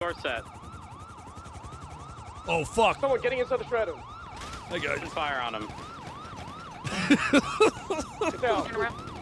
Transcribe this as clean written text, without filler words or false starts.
Door set. Oh, fuck. Someone getting inside the shredder. I got Fire on him. Get down. Turn around.